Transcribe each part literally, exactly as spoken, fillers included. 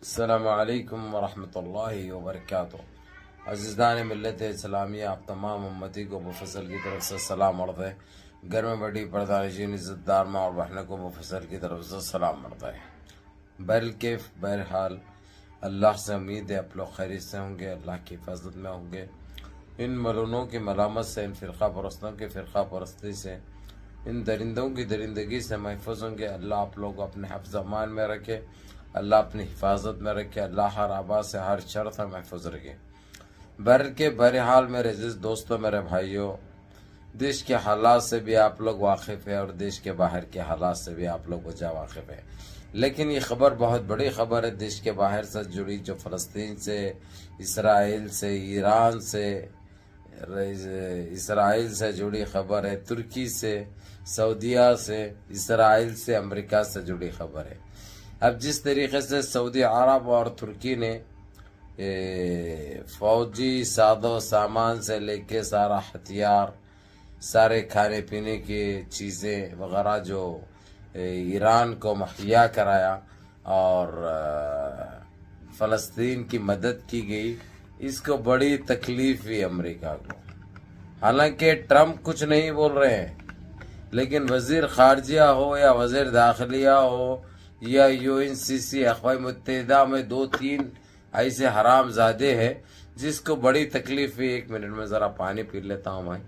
السلام علیکم ورحمۃ اللہ وبرکاتہ۔ عزیزان ملت اسلامیہ، آپ تمام امتی کو مفصل کی طرف سے سلام مرتا ہے۔ گھر میں بڑی پردہ نشین عزت دار ماں اور بہنوں کو مفصل کی طرف سے سلام مرتا ہے۔ بہرکیف بہرحال اللہ سے امید ہے آپ لوگ خیریت سے ہوں گے، اللہ کی حفاظت میں ہوں گے۔ ان ملونوں کی ملامت سے، ان فرقہ پرستوں کی فرقہ پرستی سے، ان درندوں کی درندگی سے محفوظ ہوں گے۔ اللہ آپ لوگ کو اپنے حفظ امان میں رکھے، اللہ اپنی حفاظت میں رکھے، اللہ ہر آبا سے ہر شر سے محفوظ رکھے۔ بہر کے بہرحال میرے عزیز دوستوں، میرے بھائیوں، دیش کے حالات سے بھی آپ لوگ واقف ہیں اور دیش کے باہر کے حالات سے بھی آپ لوگ وجہ واقف ہیں، لیکن یہ خبر بہت بڑی خبر ہے دیش کے باہر سے جڑی، جو فلسطین سے، اسرائیل سے، ایران سے، اسرائیل سے جڑی خبر ہے، ترکی سے، سعودیہ سے، اسرائیل سے، امریکہ سے جڑی خبر ہے۔ اب جس طریقے سے سعودی عرب اور ترکی نے فوجی ساز و سامان سے لے کے سارا ہتھیار، سارے کھانے پینے کی چیزیں وغیرہ جو ایران کو مہیا کرایا اور فلسطین کی مدد کی گئی، اس کو بڑی تکلیف ہوئی امریکہ کو۔ حالانکہ ٹرمپ کچھ نہیں بول رہے ہیں، لیکن وزیر خارجہ ہو یا وزیر داخلیہ ہو یا یو این سی سی، اقوام متحدہ میں دو تین ایسے حرام زادے ہیں جس کو بڑی تکلیف ہوئی۔ ایک منٹ میں ذرا پانی پی لیتا ہوں میں۔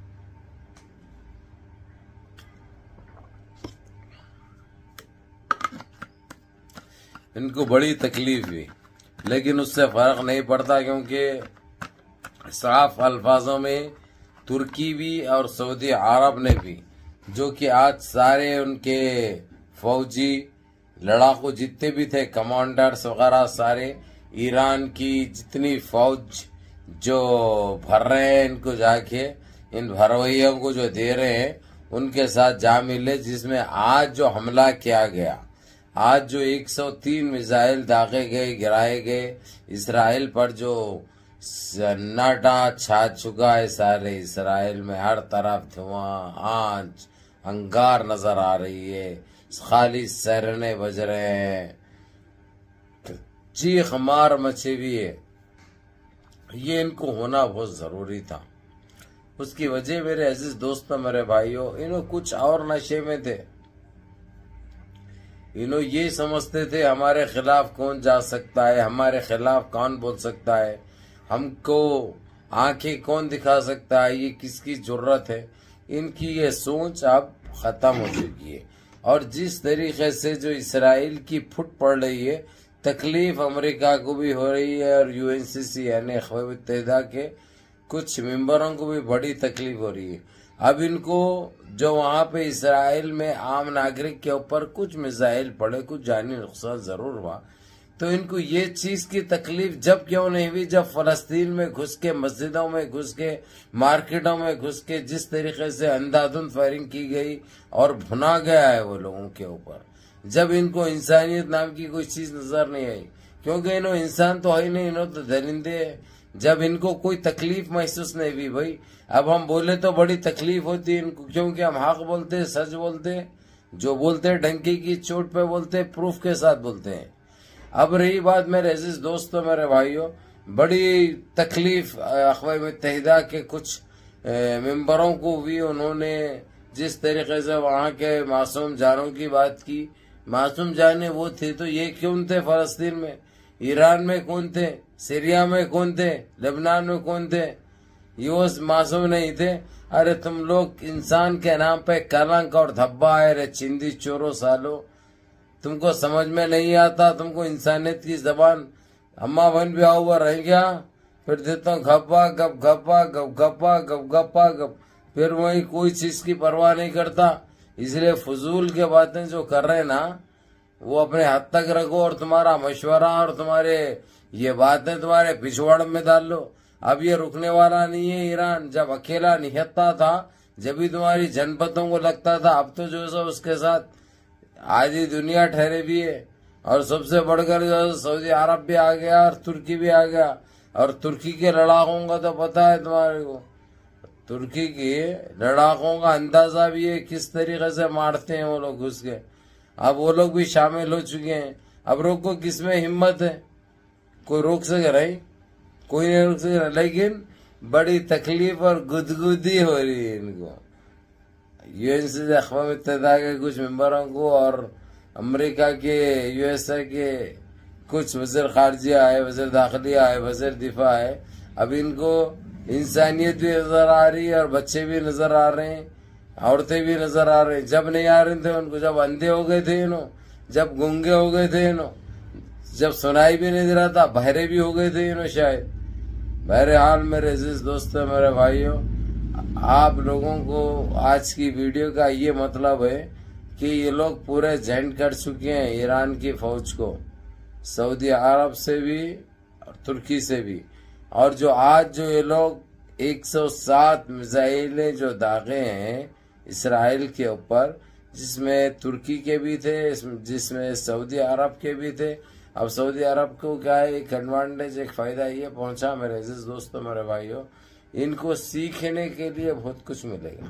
ان کو بڑی تکلیف ہوئی، لیکن اس سے فرق نہیں پڑتا، کیونکہ صاف الفاظوں میں ترکی بھی اور سعودی عرب نے بھی، جو کہ آج سارے ان کے فوجی لڑاکو جتنے بھی تھے، کمانڈرز وغیرہ، سارے ایران کی جتنی فوج جو بھر رہے ہیں، ان کو جا کے ان بھروئیوں کو جو دے رہے ہیں، ان کے ساتھ جا ملے، جس میں آج جو حملہ کیا گیا، آج جو ایک سو تین میزائل داغے گئے، گرائے گئے اسرائیل پر، جو سناٹا چھا چکا ہے سارے اسرائیل میں، ہر طرف دھواں، آنچ، انگار نظر آ رہی ہے، خالی سیرنے بج رہے ہیں، چیخ مار مچی ہوئی ہے۔ یہ ان کو ہونا بہت ضروری تھا۔ اس کی وجہ میرے عزیز دوستوں، میرے بھائیوں، انہوں کچھ اور نشے میں تھے۔ انہوں یہ سمجھتے تھے ہمارے خلاف کون جا سکتا ہے، ہمارے خلاف کون بول سکتا ہے، ہم کو آنکھیں کون دکھا سکتا ہے، یہ کس کی جرت ہے۔ ان کی یہ سوچ اب ختم ہو چکی ہے، اور جس طریقے سے جو اسرائیل کی پھٹ پڑ رہی ہے، تکلیف امریکہ کو بھی ہو رہی ہے، اور یو این سی سی یعنی اقوام متحدہ کے کچھ ممبروں کو بھی بڑی تکلیف ہو رہی ہے۔ اب ان کو جو وہاں پہ اسرائیل میں عام ناگرک کے اوپر کچھ میزائل پڑے، کچھ جانی نقصان ضرور ہوا، تو ان کو یہ چیز کی تکلیف جب کیوں نہیں ہوئی، جب فلسطین میں گھس کے، مسجدوں میں گھس کے، مارکیٹوں میں گھس کے جس طریقے سے اندھادھند فائرنگ کی گئی اور بھنا گیا ہے وہ لوگوں کے اوپر، جب ان کو انسانیت نام کی کوئی چیز نظر نہیں آئی، کیونکہ انہوں انسان تو ہے نہیں، انہوں تو درندے ہیں۔ جب ان کو کوئی تکلیف محسوس نہیں ہوئی، بھائی اب ہم بولے تو بڑی تکلیف ہوتی ان کو، کیونکہ ہم حق بولتے، سچ بولتے، جو بولتے ڈنکی کی چوٹ پہ بولتے، پروف کے ساتھ بولتے ہیں۔ اب رہی بات میرے عزیز دوستوں، میرے بھائیوں، بڑی تکلیف اقوام متحدہ کے کچھ ممبروں کو بھی، انہوں نے جس طریقے سے وہاں کے معصوم جانوں کی بات کی، معصوم جانے وہ تھے تو یہ کیوں تھے فلسطین میں، ایران میں کون تھے، سیریا میں کون تھے، لبنان میں کون تھے، یہ وہ معصوم نہیں تھے۔ ارے تم لوگ انسان کے نام پہ کلنک اور دھبا ہے، رے چندی چورو سالو، تم کو سمجھ میں نہیں آتا، تم کو انسانیت کی زبان اما بہن بھی ہوا رہ گیا، پھر دیتا ہوں گھپا گپ گھپا گپ گپا گپ گپا گپ، پھر وہی کوئی چیز کی پرواہ نہیں کرتا۔ اس لیے فضول کے باتیں جو کر رہے نا، وہ اپنے حد تک رکھو، اور تمہارا مشورہ اور تمہارے یہ باتیں تمہارے پچھواڑ میں ڈال لو۔ اب یہ رکنے والا نہیں ہے ایران، جب اکیلا نہتا تھا، جب ہی تمہاری جنپتوں کو لگتا تھا، اب تو جو سو اس کے ساتھ آدھی دنیا ٹھہرے بھی ہے، اور سب سے بڑھ کر جو سعودی عرب بھی آ گیا اور ترکی بھی آ گیا، اور ترکی کے لڑاکوں کا تو پتہ ہے تمہارے کو، ترکی کی لڑاکوں کا اندازہ بھی ہے کس طریقے سے مارتے ہیں وہ لوگ گھس کے۔ اب وہ لوگ بھی شامل ہو چکے ہیں۔ اب روکو کس میں ہمت ہے؟ کوئی روک سکے رہی؟ کوئی نہیں روک سکے، لیکن بڑی تکلیف اور گدگدی ہو رہی ہے ان کو۔ یو این سی سے اقوام متحدہ کے کچھ ممبروں کو اور امریکہ کے، یو ایس اے کے کچھ وزیر خارجہ آئے، وزیر داخلیہ آئے، وزیر دفاع آئے، اب ان کو انسانیت بھی نظر آ رہی ہے اور بچے بھی نظر آ رہے ہیں، عورتیں بھی نظر آ رہے ہیں۔ جب نہیں آ رہے تھے ان کو، جب اندھے ہو گئے تھے انہوں، جب گنگے ہو گئے تھے انہوں، جب سنائی بھی نہیں دے رہا تھا، بہرے بھی ہو گئے تھے انہوں شاید۔ بہرحال میرے عزیز دوستو، میرے بھائیوں، آپ لوگوں کو آج کی ویڈیو کا یہ مطلب ہے کہ یہ لوگ پورے جینڈ کر چکے ہیں ایران کی فوج کو، سعودی عرب سے بھی اور ترکی سے بھی۔ اور جو آج جو یہ لوگ ایک سو سات میزائلیں جو داغے ہیں اسرائیل کے اوپر، جس میں ترکی کے بھی تھے، جس میں سعودی عرب کے بھی تھے۔ اب سعودی عرب کو کیا ہے، ایک ایڈوانٹیج، ایک فائدہ یہ پہنچا میرے عزیز دوستو، میرے بھائیوں، ان کو سیکھنے کے لیے بہت کچھ ملے گا۔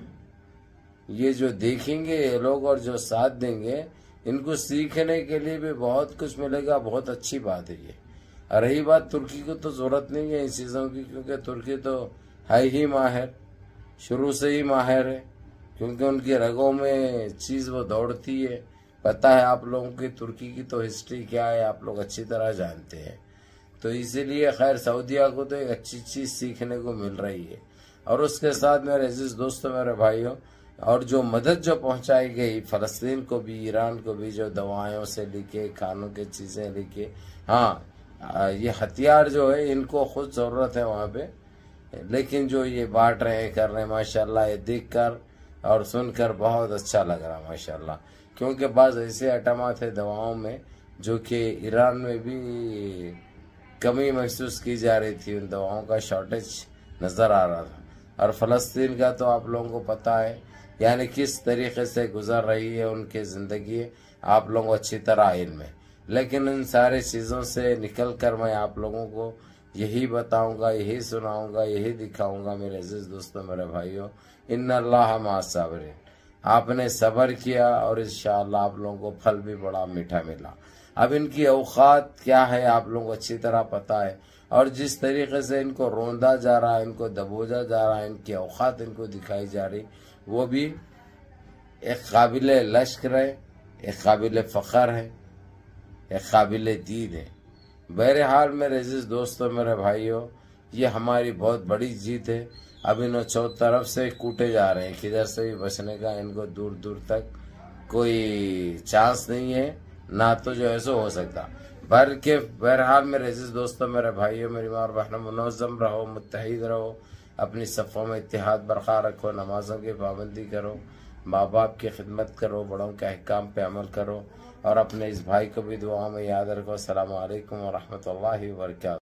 یہ جو دیکھیں گے یہ لوگ اور جو ساتھ دیں گے، ان کو سیکھنے کے لیے بھی بہت کچھ ملے گا۔ بہت اچھی بات ہے یہ۔ رہی بات ترکی کو، تو ضرورت نہیں ہے ان چیزوں کی، کیونکہ ترکی تو ہے ہی ماہر، شروع سے ہی ماہر ہے، کیونکہ ان کی رگوں میں چیز وہ دوڑتی ہے۔ پتہ ہے آپ لوگوں کی ترکی کی تو ہسٹری کیا ہے، آپ لوگ اچھی طرح جانتے ہیں۔ تو اسی لیے خیر سعودیہ کو تو ایک اچھی چیز سیکھنے کو مل رہی ہے۔ اور اس کے ساتھ میرے عزیز دوستو، میرے بھائیوں، اور جو مدد جو پہنچائی گئی فلسطین کو بھی، ایران کو بھی، جو دوائوں سے لے کے کھانوں کی چیزیں لے کے، ہاں یہ ہتھیار جو ہے ان کو خود ضرورت ہے وہاں پہ، لیکن جو یہ بانٹ رہے ہیں، کر رہے ہیں، ماشاءاللہ یہ دیکھ کر اور سن کر بہت اچھا لگ رہا ماشاءاللہ۔ کیونکہ بعض ایسے اٹمات ہیں دواؤں میں جو کہ ایران میں بھی کمی محسوس کی جا رہی تھی، ان دواؤں کا شارٹیج نظر آ رہا تھا۔ اور فلسطین کا تو آپ لوگوں کو پتہ ہے یعنی کس طریقے سے گزر رہی ہے ان کی زندگی، آپ لوگوں کو اچھی طرح علم ہے۔ لیکن ان سارے چیزوں سے نکل کر میں آپ لوگوں کو یہی بتاؤں گا، یہی سناؤں گا، یہی دکھاؤں گا میرے عزیز دوستوں، میرے بھائیوں، ان اللہ مع الصابرین۔ آپ نے صبر کیا اور انشاءاللہ آپ لوگوں کو پھل بھی بڑا میٹھا ملا۔ اب ان کی اوقات کیا ہے آپ لوگوں کو اچھی طرح پتہ ہے، اور جس طریقے سے ان کو روندا جا رہا ہے، ان کو دبوجا جا رہا ہے، ان کی اوقات ان کو دکھائی جا رہی، وہ بھی ایک قابل لشکر ہے، ایک قابل فخر ہے، ایک قابل دید ہے۔ بہرحال میرے عزیز دوستو، میرے بھائیوں، یہ ہماری بہت بڑی جیت ہے۔ اب انہوں چو طرف سے کوٹے جا رہے ہیں، کدھر سے بھی بچنے کا ان کو دور دور تک کوئی چانس نہیں ہے، نہ تو جو ایسا ہو سکتا۔ بلکہ بہرحال میرے عزیز دوستو، میرے بھائیوں، میری ماں اور بہنوں، منظم رہو، متحد رہو، اپنی صفوں میں اتحاد برقرار رکھو، نمازوں کی پابندی کرو، ماں باپ کی خدمت کرو، بڑوں کے احکام پہ عمل کرو، اور اپنے اس بھائی کو بھی دعاؤں میں یاد رکھو۔ السلام علیکم ورحمۃ اللہ وبرکاتہ۔